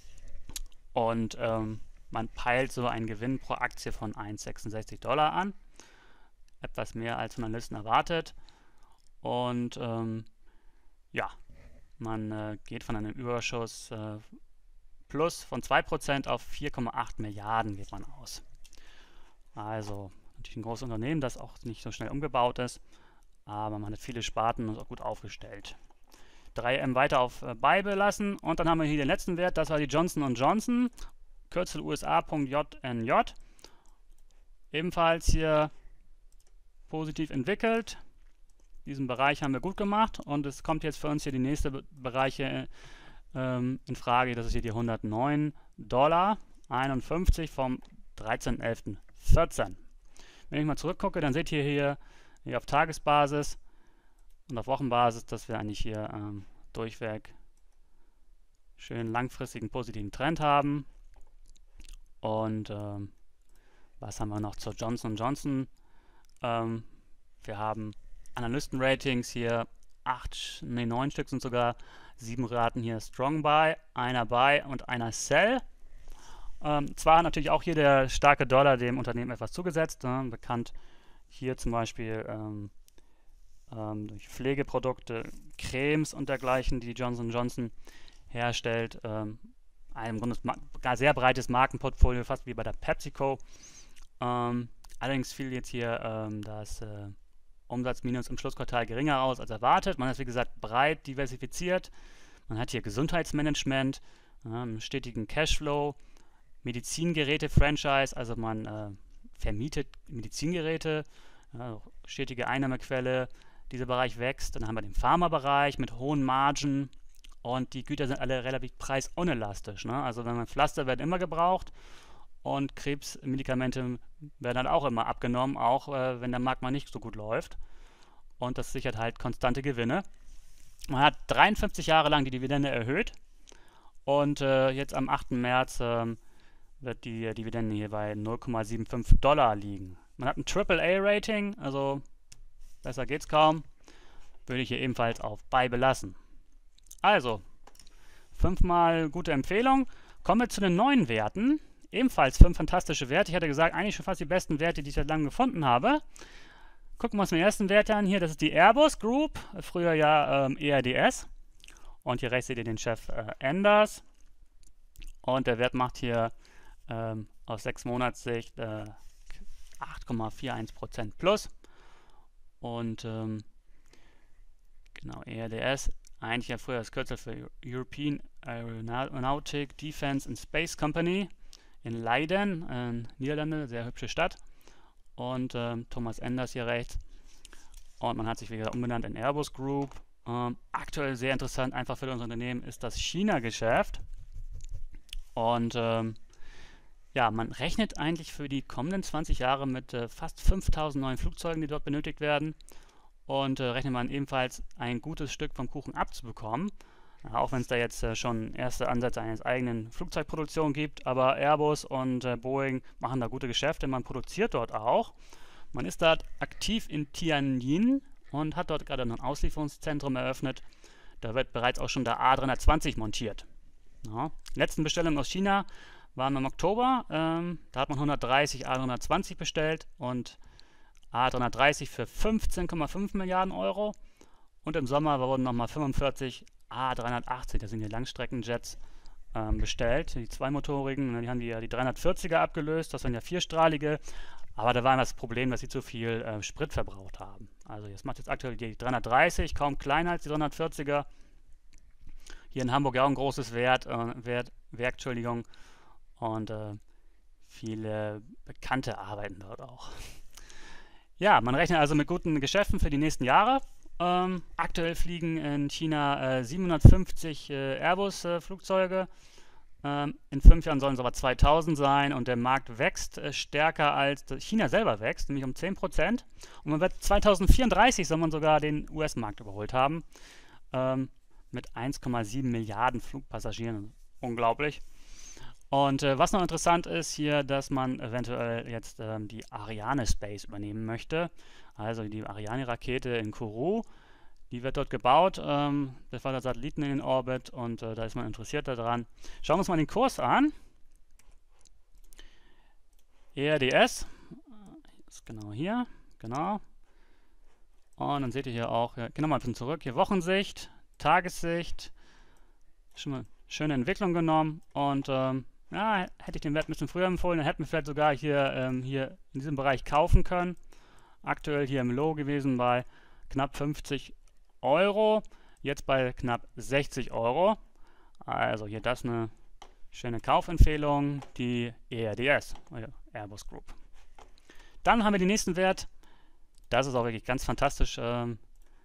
und ähm, man peilt so einen Gewinn pro Aktie von eins Komma sechsundsechzig Dollar an. Etwas mehr als von Analysten erwartet. Und ähm, ja, man äh, geht von einem Überschuss äh, plus von zwei Prozent auf vier Komma acht Milliarden geht man aus. Also natürlich ein großes Unternehmen, das auch nicht so schnell umgebaut ist, aber man hat viele Sparten und ist auch gut aufgestellt. drei M weiter auf äh, beibelassen und dann haben wir hier den letzten Wert, das war die Johnson und Johnson, Kürzel U S A.J N J. Ebenfalls hier positiv entwickelt. Diesen Bereich haben wir gut gemacht und es kommt jetzt für uns hier die nächste Be Bereiche ähm, in Frage. Das ist hier die hundertneun Dollar einundfünfzig vom dreizehnten elften vierzehn. Wenn ich mal zurückgucke, dann seht ihr hier, hier auf Tagesbasis und auf Wochenbasis, dass wir eigentlich hier ähm, durchweg schön langfristigen positiven Trend haben. Und ähm, was haben wir noch zur Johnson und Johnson? Ähm, wir haben Analysten-Ratings hier, acht, nee, neun Stück sind sogar, sieben Raten hier Strong Buy, einer Buy und einer Sell. Ähm, zwar hat natürlich auch hier der starke Dollar dem Unternehmen etwas zugesetzt, ne? Bekannt hier zum Beispiel ähm, ähm, durch Pflegeprodukte, Cremes und dergleichen, die Johnson und Johnson herstellt. Ähm, ein im Grunde gar sehr breites Markenportfolio, fast wie bei der PepsiCo. Ähm, allerdings fiel jetzt hier ähm, das äh, Umsatzminus im Schlussquartal geringer aus als erwartet. Man ist wie gesagt breit diversifiziert. Man hat hier Gesundheitsmanagement, äh, einen stetigen Cashflow, Medizingeräte-Franchise, also man äh, vermietet Medizingeräte, äh, stetige Einnahmequelle. Dieser Bereich wächst. Dann haben wir den Pharmabereich mit hohen Margen und die Güter sind alle relativ preisunelastisch. Ne? Also wenn man Pflaster werden immer gebraucht und Krebsmedikamente werden dann auch immer abgenommen, auch äh, wenn der Markt mal nicht so gut läuft. Und das sichert halt konstante Gewinne. Man hat dreiundfünfzig Jahre lang die Dividende erhöht und äh, jetzt am achten März äh, wird die Dividende hier bei null Komma fünfundsiebzig Dollar liegen. Man hat ein Triple A Rating, also besser geht's kaum. Würde ich hier ebenfalls auf Buy belassen. Also, fünfmal gute Empfehlung. Kommen wir zu den neuen Werten. Ebenfalls fünf fantastische Werte. Ich hatte gesagt, eigentlich schon fast die besten Werte, die ich seit langem gefunden habe. Gucken wir uns den ersten Wert an hier. Das ist die Airbus Group, früher ja ähm, E R D S. Und hier rechts seht ihr den Chef äh, Enders. Und der Wert macht hier ähm, aus sechs Monatssicht äh, acht Komma einundvierzig Prozent plus. Und ähm, genau, E R D S, eigentlich ja früher das Kürzel für European Aeronautic Defense and Space Company in Leiden, in Niederlande, sehr hübsche Stadt. Und ähm, Thomas Enders hier rechts. Und man hat sich wieder umbenannt in Airbus Group. Ähm, aktuell sehr interessant, einfach für das Unternehmen, ist das China-Geschäft. Und ähm, ja, man rechnet eigentlich für die kommenden zwanzig Jahre mit äh, fast fünftausend neuen Flugzeugen, die dort benötigt werden. Und äh, rechnet man ebenfalls ein gutes Stück vom Kuchen abzubekommen. Ja, auch wenn es da jetzt äh, schon erste Ansätze eines eigenen Flugzeugproduktion gibt, aber Airbus und äh, Boeing machen da gute Geschäfte, man produziert dort auch. Man ist dort aktiv in Tianjin und hat dort gerade ein Auslieferungszentrum eröffnet. Da wird bereits auch schon der A dreihundertzwanzig montiert. Ja. Die letzten Bestellungen aus China waren im Oktober, ähm, da hat man hundertdreißig A dreihundertzwanzig bestellt und A dreihundertdreißig für fünfzehn Komma fünf Milliarden Euro. Und im Sommer wurden nochmal fünfundvierzig A dreihundertachtzig, das sind die Langstreckenjets, ähm, bestellt, die zweimotorigen. Die haben die ja die dreihundertvierziger abgelöst, das waren ja vierstrahlige. Aber da war immer das Problem, dass sie zu viel äh, Sprit verbraucht haben. Also das macht jetzt aktuell die dreihundertdreißig, kaum kleiner als die dreihundertvierziger. Hier in Hamburg ja auch ein großes Wert, äh, Wert, Werk, Entschuldigung. Und äh, viele Bekannte arbeiten dort auch. Ja, man rechnet also mit guten Geschäften für die nächsten Jahre. Ähm, aktuell fliegen in China äh, siebenhundertfünfzig äh, Airbus-Flugzeuge. Ähm, in fünf Jahren sollen es aber zweitausend sein und der Markt wächst äh, stärker als China selber wächst, nämlich um zehn Prozent. Und man wird zweitausendvierunddreißig soll man sogar den U S-Markt überholt haben. Ähm, mit eins Komma sieben Milliarden Flugpassagieren. Unglaublich. Und äh, was noch interessant ist hier, dass man eventuell jetzt ähm, die Ariane Space übernehmen möchte. Also die Ariane-Rakete in Kourou. Die wird dort gebaut. Ähm, da fahren Satelliten in den Orbit und äh, da ist man interessiert daran. Schauen wir uns mal den Kurs an. E R D S. Ist genau hier. Genau. Und dann seht ihr hier auch, ja, gehen wir mal ein bisschen zurück. Hier Wochensicht, Tagessicht. Schon mal schöne Entwicklung genommen. Und ähm, ja, hätte ich den Wert ein bisschen früher empfohlen, dann hätten wir vielleicht sogar hier, ähm, hier in diesem Bereich kaufen können. Aktuell hier im Low gewesen bei knapp fünfzig Euro, jetzt bei knapp sechzig Euro. Also hier das eine schöne Kaufempfehlung, die E R D S, also Airbus Group. Dann haben wir den nächsten Wert. Das ist auch wirklich ganz fantastisch. Ähm,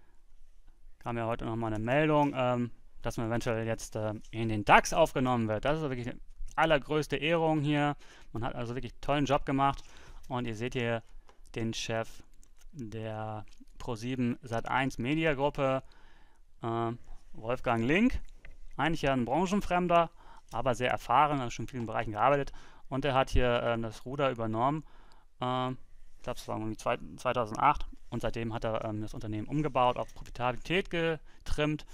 kam ja heute nochmal eine Meldung, ähm, dass man eventuell jetzt ähm, in den DAX aufgenommen wird. Das ist wirklich eine allergrößte Ehrung hier. Man hat also wirklich einen tollen Job gemacht. Und ihr seht hier den Chef der ProSieben Sat eins Media Gruppe, äh, Wolfgang Link. Eigentlich ja ein Branchenfremder, aber sehr erfahren, hat schon in vielen Bereichen gearbeitet. Und er hat hier äh, das Ruder übernommen. Äh, ich glaube, es war irgendwie zweitausendacht. Und seitdem hat er ähm, das Unternehmen umgebaut, auf Profitabilität getrimmt.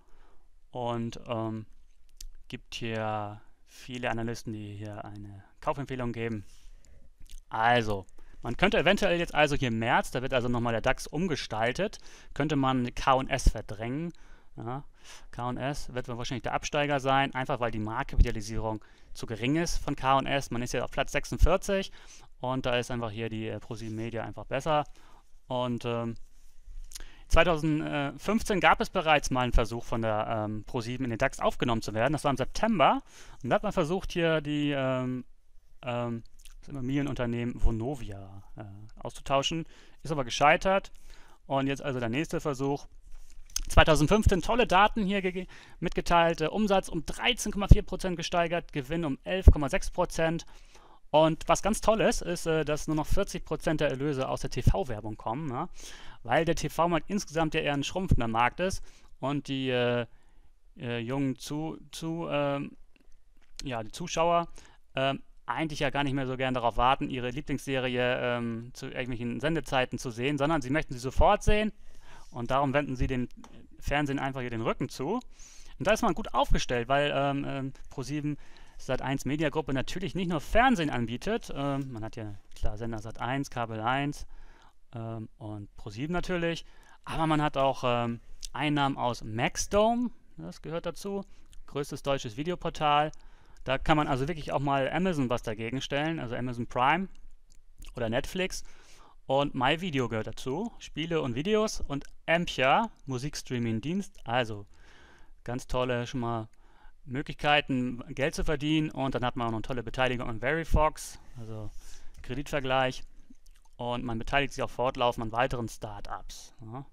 Und ähm, gibt hier viele Analysten, die hier eine Kaufempfehlung geben. Also, man könnte eventuell jetzt also hier im März, da wird also nochmal der DAX umgestaltet, könnte man K und S verdrängen. Ja, K und S wird wahrscheinlich der Absteiger sein, einfach weil die Marktkapitalisierung zu gering ist von K und S. Man ist ja auf Platz sechsundvierzig und da ist einfach hier die äh, ProSieben Media einfach besser. Und ähm, zweitausendfünfzehn gab es bereits mal einen Versuch von der ähm, ProSieben in den DAX aufgenommen zu werden. Das war im September. Und da hat man versucht, hier die ähm, ähm, das Immobilienunternehmen Vonovia äh, auszutauschen. Ist aber gescheitert. Und jetzt also der nächste Versuch. zweitausendfünfzehn tolle Daten hier mitgeteilt. Äh, Umsatz um dreizehn Komma vier Prozent gesteigert, Gewinn um elf Komma sechs Prozent. Und was ganz toll ist, ist, äh, dass nur noch vierzig Prozent der Erlöse aus der T V-Werbung kommen. Ja? Weil der T V-Markt insgesamt ja eher ein schrumpfender Markt ist und die äh, äh, jungen zu, zu, ähm, ja, die Zuschauer ähm, eigentlich ja gar nicht mehr so gern darauf warten, ihre Lieblingsserie ähm, zu irgendwelchen Sendezeiten zu sehen, sondern sie möchten sie sofort sehen und darum wenden sie dem Fernsehen einfach hier den Rücken zu. Und da ist man gut aufgestellt, weil ähm, ähm, ProSieben Sat eins Media Gruppe natürlich nicht nur Fernsehen anbietet, ähm, man hat ja klar Sender Sat eins, Kabel eins ähm, und ProSieben natürlich, aber man hat auch ähm, Einnahmen aus Maxdome, das gehört dazu, größtes deutsches Videoportal. Da kann man also wirklich auch mal Amazon was dagegen stellen, also Amazon Prime oder Netflix. Und MyVideo gehört dazu, Spiele und Videos. Und Ampia, Musikstreaming-Dienst, also ganz tolle schon mal Möglichkeiten, Geld zu verdienen. Und dann hat man auch noch eine tolle Beteiligung an Verifox, also Kreditvergleich. Und man beteiligt sich auch fortlaufend an weiteren Startups. Ja.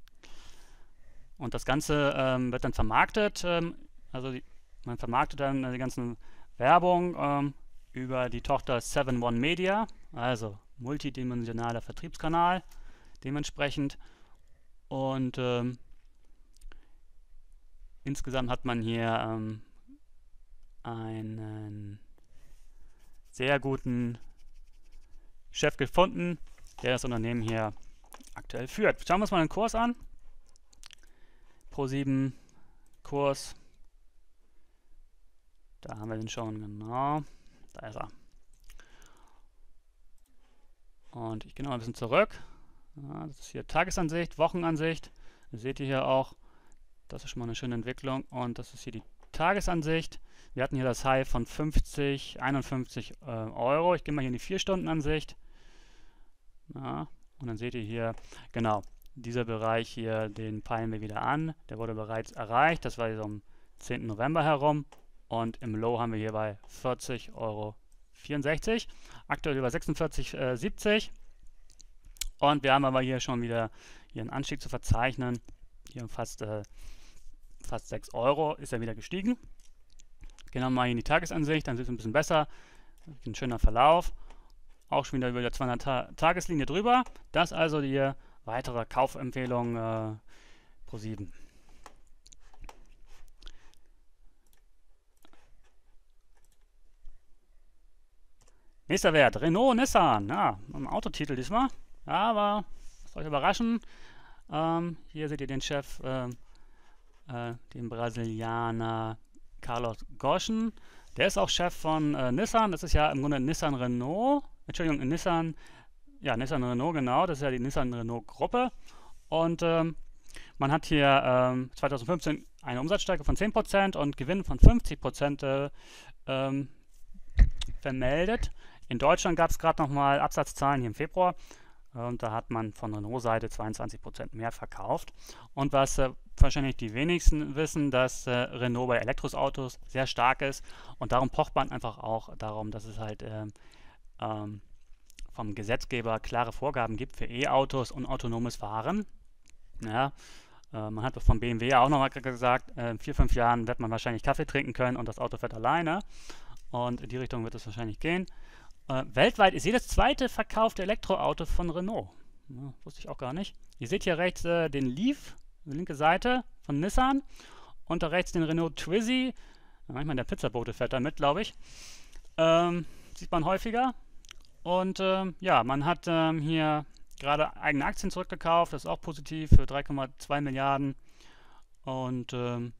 Und das Ganze ähm, wird dann vermarktet, ähm, also die, man vermarktet dann die ganzen Werbung ähm, über die Tochter seven one Media, also multidimensionaler Vertriebskanal dementsprechend. Und ähm, insgesamt hat man hier ähm, einen sehr guten Chef gefunden, der das Unternehmen hier aktuell führt. Schauen wir uns mal den Kurs an. ProSieben Kurs. Da haben wir den schon, genau. Da ist er. Und ich gehe noch ein bisschen zurück. Ja, das ist hier Tagesansicht, Wochenansicht. Das seht ihr hier auch. Das ist schon mal eine schöne Entwicklung. Und das ist hier die Tagesansicht. Wir hatten hier das High von fünfzig, einundfünfzig äh, Euro. Ich gehe mal hier in die vier Stunden Ansicht. Ja, und dann seht ihr hier, genau, dieser Bereich hier, den peilen wir wieder an. Der wurde bereits erreicht. Das war so am zehnten November herum. Und im Low haben wir hier bei vierzig Euro vierundsechzig. Aktuell über sechsundvierzig Euro siebzig. Und wir haben aber hier schon wieder hier einen Anstieg zu verzeichnen. Hier um fast, äh, fast sechs Euro ist er wieder gestiegen. Gehen wir mal in die Tagesansicht, dann sieht es ein bisschen besser. Ein schöner Verlauf. Auch schon wieder über der zweihundert Tageslinie drüber. Das also die weitere Kaufempfehlung äh, ProSieben. Nächster Wert, Renault Nissan. Ja, ein Autotitel diesmal. Ja, aber lasst euch überraschen. Ähm, hier seht ihr den Chef, äh, äh, den Brasilianer Carlos Ghosn. Der ist auch Chef von äh, Nissan. Das ist ja im Grunde Nissan Renault. Entschuldigung, Nissan, ja, Nissan Renault, genau. Das ist ja die Nissan Renault Gruppe. Und ähm, man hat hier ähm, zweitausendfünfzehn eine Umsatzstärke von zehn Prozent und Gewinn von fünfzig Prozent äh, ähm, vermeldet. In Deutschland gab es gerade nochmal Absatzzahlen hier im Februar. Und da hat man von Renault-Seite zweiundzwanzig Prozent mehr verkauft. Und was äh, wahrscheinlich die wenigsten wissen, dass äh, Renault bei Elektroautos sehr stark ist. Und darum pocht man einfach auch darum, dass es halt äh, ähm, vom Gesetzgeber klare Vorgaben gibt für E-Autos und autonomes Fahren. Ja, äh, man hat von B M W ja auch nochmal gesagt, äh, in vier, fünf Jahren wird man wahrscheinlich Kaffee trinken können und das Auto fährt alleine. Und in die Richtung wird es wahrscheinlich gehen. Äh, weltweit ist jedes zweite verkaufte Elektroauto von Renault. Ja, wusste ich auch gar nicht. Ihr seht hier rechts äh, den Leaf, die linke Seite von Nissan. Und da rechts den Renault Twizy. Ja, manchmal der Pizzabote fährt da mit, glaube ich. Ähm, sieht man häufiger. Und ähm, ja, man hat ähm, hier gerade eigene Aktien zurückgekauft. Das ist auch positiv für drei Komma zwei Milliarden. Und ähm,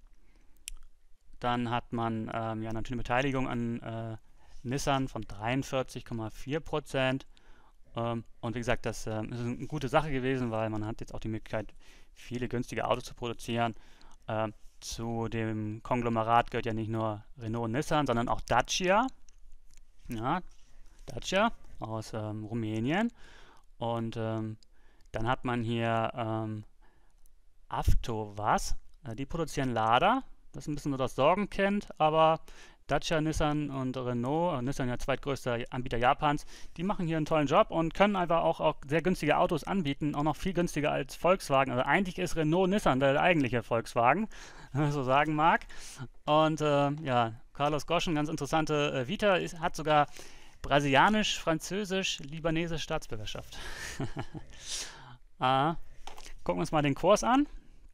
dann hat man ähm, ja natürlich eine Beteiligung an äh, Nissan von dreiundvierzig Komma vier Prozent. Ähm, und wie gesagt, das ähm, ist eine gute Sache gewesen, weil man hat jetzt auch die Möglichkeit, viele günstige Autos zu produzieren. Ähm, zu dem Konglomerat gehört ja nicht nur Renault und Nissan, sondern auch Dacia. Ja, Dacia aus ähm, Rumänien. Und ähm, dann hat man hier ähm, Avtovaz. Äh, die produzieren Lader. Das ist ein bisschen so das Sorgenkind, aber Dacia, Nissan und Renault, äh, Nissan ja zweitgrößter Anbieter Japans, die machen hier einen tollen Job und können einfach auch, auch sehr günstige Autos anbieten, auch noch viel günstiger als Volkswagen. Also eigentlich ist Renault Nissan der eigentliche Volkswagen, wenn man so sagen mag. Und äh, ja, Carlos Ghosn, ganz interessante äh, Vita, ist, hat sogar brasilianisch, französisch, libanesische Staatsbürgerschaft. ah, gucken wir uns mal den Kurs an.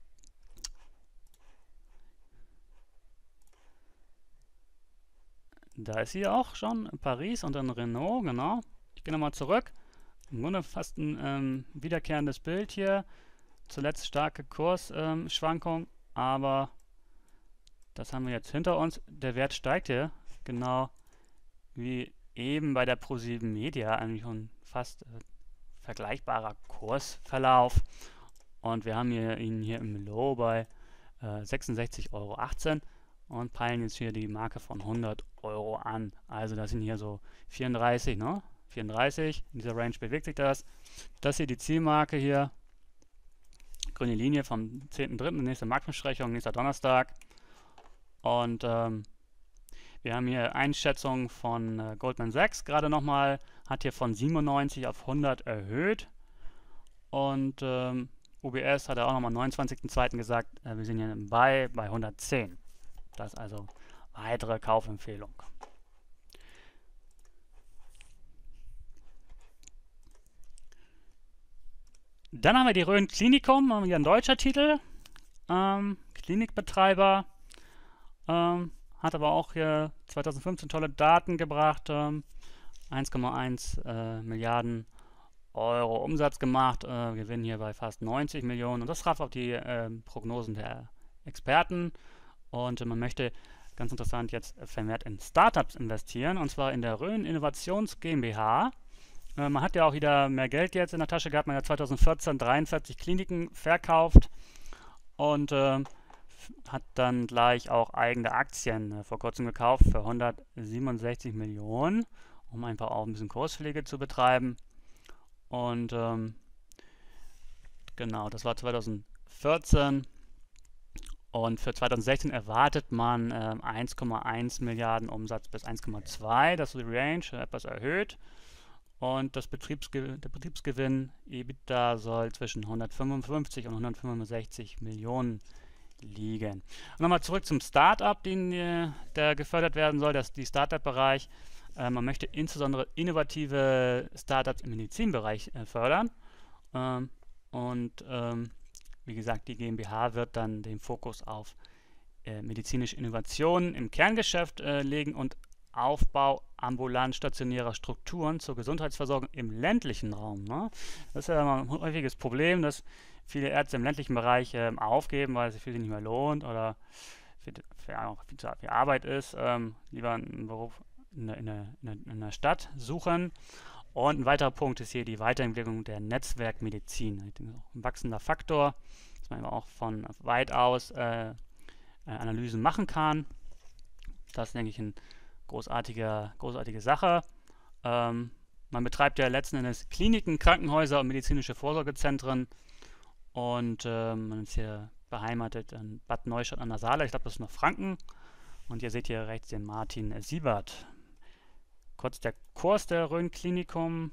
Da ist sie auch schon, Paris und dann Renault, genau. Ich gehe nochmal zurück. Im Grunde fast ein ähm, wiederkehrendes Bild hier. Zuletzt starke Kursschwankung, ähm, aber das haben wir jetzt hinter uns. Der Wert steigt hier, genau wie eben bei der ProSieben Media, eigentlich schon fast äh, vergleichbarer Kursverlauf. Und wir haben hier ihn hier im Low bei äh, sechsundsechzig Euro achtzehn. Und peilen jetzt hier die Marke von hundert Euro an. Also das sind hier so vierunddreißig, ne? vierunddreißig, in dieser Range bewegt sich das. Das hier die Zielmarke hier. Grüne Linie vom zehnten dritten, nächste Marktbesprechung, nächster Donnerstag. Und ähm, wir haben hier Einschätzung von äh, Goldman Sachs gerade nochmal, hat hier von siebenundneunzig auf hundert erhöht. Und ähm, U B S hat er auch nochmal am neunundzwanzigsten zweiten gesagt, äh, wir sind hier im Buy bei hundertzehn. Das ist also weitere Kaufempfehlung. Dann haben wir die Rhön Klinikum, hier ein deutscher Titel. Ähm, Klinikbetreiber. Ähm, hat aber auch hier zweitausendfünfzehn tolle Daten gebracht. Ähm, eins Komma eins äh, Milliarden Euro Umsatz gemacht. Äh, Gewinn hier bei fast neunzig Millionen. Und das traf auf die äh, Prognosen der Experten. Und man möchte, ganz interessant, jetzt vermehrt in Startups investieren, und zwar in der Rhön Innovations GmbH. Äh, man hat ja auch wieder mehr Geld jetzt in der Tasche gehabt. Man hat zweitausendvierzehn dreiundvierzig Kliniken verkauft und äh, hat dann gleich auch eigene Aktien äh, vor kurzem gekauft für hundertsiebenundsechzig Millionen, um einfach auch ein bisschen Kurspflege zu betreiben. Und ähm, genau, das war zweitausendvierzehn. Und für zweitausendsechzehn erwartet man äh, eins Komma eins Milliarden Umsatz bis eins Komma zwei. Das ist die Range, etwas erhöht. Und das Betriebsge der Betriebsgewinn EBITDA soll zwischen hundertfünfundfünfzig und hundertfünfundsechzig Millionen liegen. Und nochmal zurück zum Startup, den, äh, der gefördert werden soll, das ist die Startup-Bereich. Äh, man möchte insbesondere innovative Startups im Medizinbereich äh, fördern. Ähm, und ähm, wie gesagt, die GmbH wird dann den Fokus auf äh, medizinische Innovationen im Kerngeschäft äh, legen und Aufbau ambulant stationärer Strukturen zur Gesundheitsversorgung im ländlichen Raum. Ne? Das ist ja immer ein häufiges Problem, dass viele Ärzte im ländlichen Bereich äh, aufgeben, weil es sich für sie nicht mehr lohnt oder für, für auch viel zu viel Arbeit ist, ähm, lieber einen Beruf in der, in, der, in der Stadt suchen. Und ein weiterer Punkt ist hier die Weiterentwicklung der Netzwerkmedizin. Ein wachsender Faktor, dass man auch von weit aus äh, Analysen machen kann. Das ist, denke ich, eine großartige, großartige Sache. Ähm, man betreibt ja letzten Endes Kliniken, Krankenhäuser und medizinische Vorsorgezentren. Und ähm, man ist hier beheimatet in Bad Neustadt an der Saale. Ich glaube, das ist noch Franken. Und ihr seht hier rechts den Martin Siebert. Kurz der Kurs der Rhön Klinikum.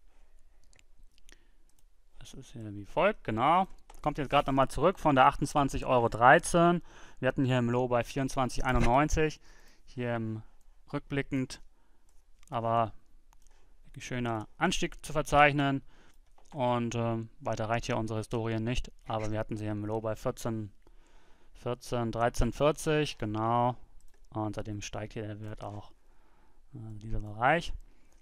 Das ist hier wie folgt, genau. Kommt jetzt gerade nochmal zurück von der achtundzwanzig Euro dreizehn. Wir hatten hier im Low bei vierundzwanzig Euro einundneunzig. Hier im rückblickend, aber wirklich schöner Anstieg zu verzeichnen. Und ähm, weiter reicht hier unsere Historie nicht. Aber wir hatten sie im Low bei vierzehn, vierzehn, dreizehn, vierzig, genau. Und seitdem steigt hier der Wert auch. Also dieser Bereich.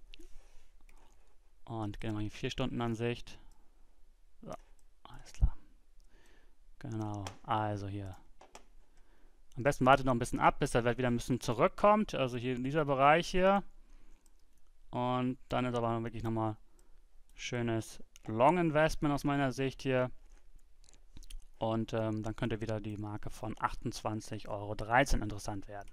Und gehen wir in die vier Stunden Ansicht. So, alles klar. Genau, also hier. Am besten wartet noch ein bisschen ab, bis der Wert wieder ein bisschen zurückkommt. Also hier in dieser Bereich hier. Und dann ist aber wirklich nochmal schönes Long Investment aus meiner Sicht hier. Und ähm, dann könnte wieder die Marke von achtundzwanzig Euro dreizehn interessant werden.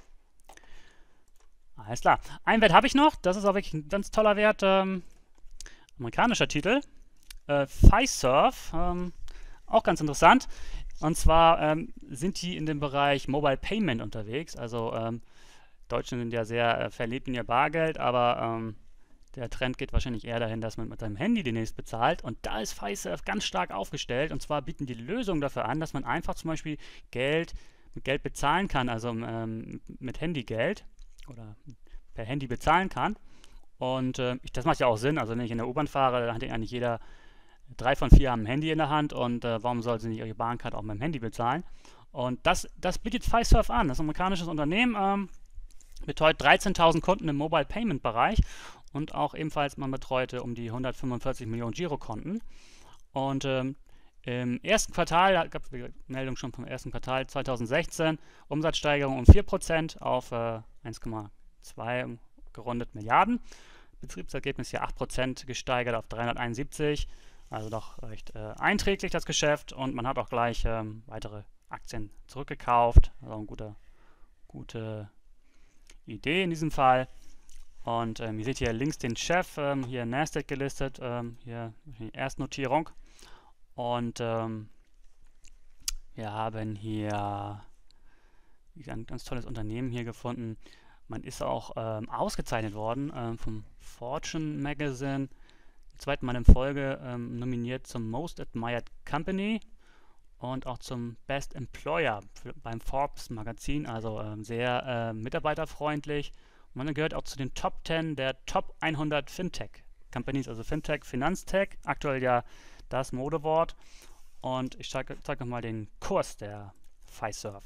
Alles klar. Einen Wert habe ich noch. Das ist auch wirklich ein ganz toller Wert. Ähm, amerikanischer Titel. Äh, Fiserv. Ähm, auch ganz interessant. Und zwar ähm, sind die in dem Bereich Mobile Payment unterwegs. Also ähm, Deutschen sind ja sehr äh, verliebt in ihr Bargeld, aber ähm, der Trend geht wahrscheinlich eher dahin, dass man mit seinem Handy demnächst bezahlt. Und da ist Fiserv ganz stark aufgestellt. Und zwar bieten die Lösungen dafür an, dass man einfach zum Beispiel Geld mit Geld bezahlen kann, also ähm, mit Handygeld oder per Handy bezahlen kann. Und äh, ich, das macht ja auch Sinn. Also wenn ich in der U-Bahn fahre, dann hat ja eigentlich jeder, drei von vier haben ein Handy in der Hand. Und äh, warum soll sie nicht ihre Bahncard auch mit dem Handy bezahlen? Und das, das bietet Fiserv an. Das ist ein amerikanisches Unternehmen. Ähm, betreut dreizehntausend Kunden im Mobile Payment Bereich und auch ebenfalls man betreute um die hundertfünfundvierzig Millionen Girokonten. Und ähm, im ersten Quartal, gab es die Meldung schon vom ersten Quartal zweitausendsechzehn, Umsatzsteigerung um vier Prozent auf äh, eins Komma zwei gerundet Milliarden. Betriebsergebnis hier acht Prozent gesteigert auf dreihunderteinundsiebzig. Also doch recht äh, einträglich das Geschäft und man hat auch gleich ähm, weitere Aktien zurückgekauft. Also eine gute, gute Idee in diesem Fall. Und ähm, ihr seht hier links den Chef, ähm, hier Nasdaq gelistet, ähm, hier die Erstnotierung. Und ähm, wir haben hier ein ganz tolles Unternehmen hier gefunden. Man ist auch ähm, ausgezeichnet worden ähm, vom Fortune Magazine, zum zweiten Mal in Folge ähm, nominiert zum Most Admired Company und auch zum Best Employer für, beim Forbes Magazin, also ähm, sehr äh, mitarbeiterfreundlich. Und man gehört auch zu den Top zehn der Top hundert Fintech Companies, also Fintech, Finanztech, aktuell ja das Modewort. Und ich zeige zeig nochmal den Kurs der Fiserv.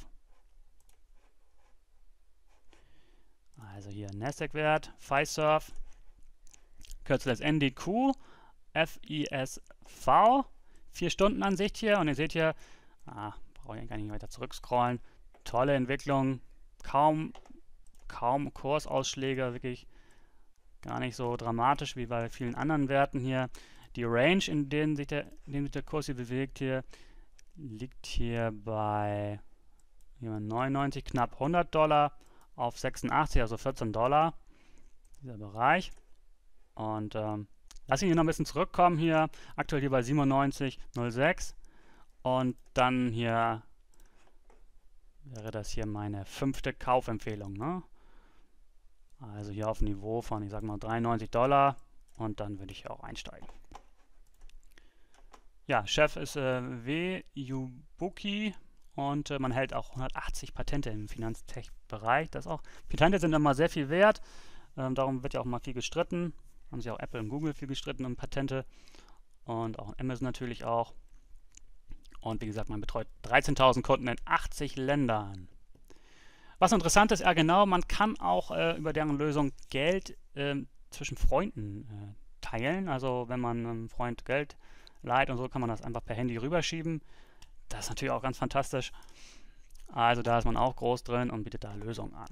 Also hier Nasdaq-Wert, Fiserv, Kürzel ist N D Q, F I S V, vier Stunden Ansicht hier und ihr seht hier, ah, brauche ich gar nicht weiter zurückscrollen, tolle Entwicklung, kaum, kaum Kursausschläge, wirklich gar nicht so dramatisch wie bei vielen anderen Werten hier. Die Range, in denen sich der, in dem sich der Kurs hier bewegt, hier liegt hier bei hier mal neunundneunzig, knapp hundert Dollar auf sechsundachtzig, also vierzehn Dollar, dieser Bereich. Und ähm, lass ihn hier noch ein bisschen zurückkommen hier, aktuell hier bei siebenundneunzig Komma null sechs. Und dann hier wäre das hier meine fünfte Kaufempfehlung, ne? Also hier auf Niveau von, ich sag mal, dreiundneunzig Dollar und dann würde ich hier auch einsteigen. Ja, Chef ist äh, W. Yubuki und äh, man hält auch hundertachtzig Patente im Finanztech-Bereich. Das auch, Patente sind immer sehr viel wert, ähm, darum wird ja auch mal viel gestritten. Haben sich auch Apple und Google viel gestritten um Patente und auch Amazon natürlich auch. Und wie gesagt, man betreut dreizehntausend Kunden in achtzig Ländern. Was interessant ist, ja genau, man kann auch äh, über deren Lösung Geld äh, zwischen Freunden äh, teilen. Also wenn man einem Freund Geld leiht und so, kann man das einfach per Handy rüberschieben. Das ist natürlich auch ganz fantastisch. Also da ist man auch groß drin und bietet da Lösungen an.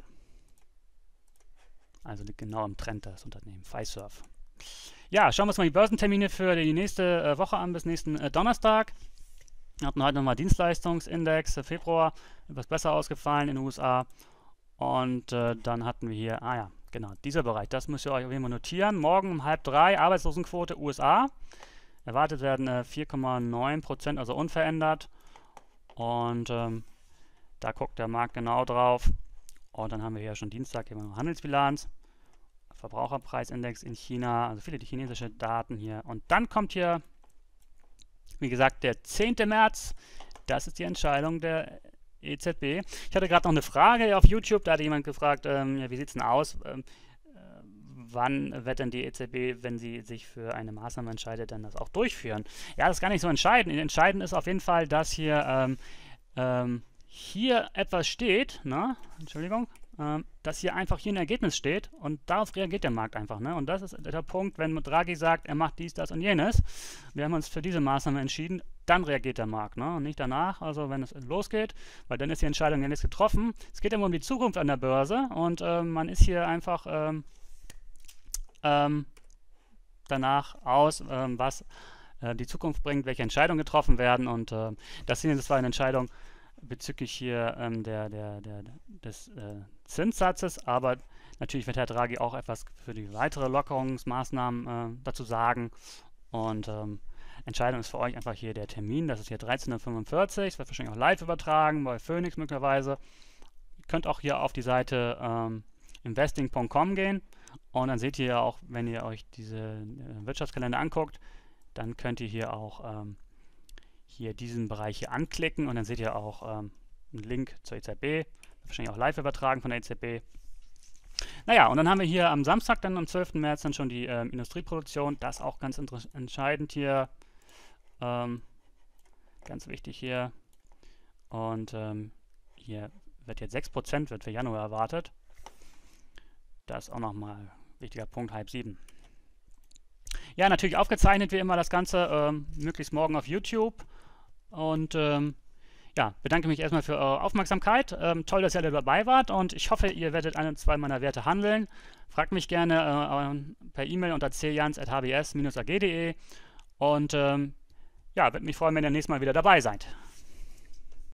Also liegt genau im Trend das Unternehmen, Fiserv. Ja, schauen wir uns mal die Börsentermine für die nächste äh, Woche an, bis nächsten äh, Donnerstag. Wir hatten heute nochmal Dienstleistungsindex, äh, Februar, etwas besser ausgefallen in den U S A. Und äh, dann hatten wir hier, ah ja, genau, dieser Bereich, das müsst ihr euch auf jeden Fall notieren. Morgen um halb drei, Arbeitslosenquote U S A. Erwartet werden äh, vier Komma neun Prozent, also unverändert. Und ähm, da guckt der Markt genau drauf. Und dann haben wir hier schon Dienstag hier noch Handelsbilanz, Verbraucherpreisindex in China, also viele die chinesische Daten hier. Und dann kommt hier, wie gesagt, der zehnte März. Das ist die Entscheidung der E Z B. Ich hatte gerade noch eine Frage auf YouTube, da hat jemand gefragt, ähm, ja, wie sieht es denn aus? Ähm, äh, wann wird denn die E Z B, wenn sie sich für eine Maßnahme entscheidet, dann das auch durchführen? Ja, das ist gar nicht so entscheidend. Entscheidend ist auf jeden Fall, dass hier ähm, ähm, hier etwas steht, ne? Entschuldigung, ähm, dass hier einfach hier ein Ergebnis steht und darauf reagiert der Markt einfach, ne? Und das ist der Punkt, wenn Draghi sagt, er macht dies, das und jenes, wir haben uns für diese Maßnahme entschieden, dann reagiert der Markt, ne? Und nicht danach, also wenn es losgeht, weil dann ist die Entscheidung ja nicht getroffen. Es geht immer um die Zukunft an der Börse und ähm, man ist hier einfach ähm, ähm, danach aus, ähm, was äh, die Zukunft bringt, welche Entscheidungen getroffen werden und äh, das hier, das war eine Entscheidung bezüglich hier ähm, der, der, der, des äh, Zinssatzes, aber natürlich wird Herr Draghi auch etwas für die weitere Lockerungsmaßnahmen äh, dazu sagen und ähm, Entscheidung ist für euch einfach hier der Termin, das ist hier dreizehn Uhr fünfundvierzig, es wird wahrscheinlich auch live übertragen, bei Phoenix möglicherweise. Ihr könnt auch hier auf die Seite ähm, investing punkt com gehen und dann seht ihr ja auch, wenn ihr euch diese äh, Wirtschaftskalender anguckt, dann könnt ihr hier auch ähm, hier diesen Bereich hier anklicken und dann seht ihr auch ähm, einen Link zur E Z B, wahrscheinlich auch live übertragen von der E Z B. Naja, und dann haben wir hier am Samstag, dann am zwölften März, dann schon die ähm, Industrieproduktion, das ist auch ganz entscheidend hier, ähm, ganz wichtig hier und ähm, hier wird jetzt sechs Prozent wird für Januar erwartet, das ist auch nochmal ein wichtiger Punkt, halb sieben. Ja, natürlich aufgezeichnet wie immer das Ganze, ähm, möglichst morgen auf YouTube. Und ähm, ja, bedanke mich erstmal für eure Aufmerksamkeit. Ähm, toll, dass ihr alle dabei wart und ich hoffe, ihr werdet ein und zwei meiner Werte handeln. Fragt mich gerne äh, per E-Mail unter c jans at h b s dash a g punkt d e und ähm, ja, würde mich freuen, wenn ihr nächstes Mal wieder dabei seid.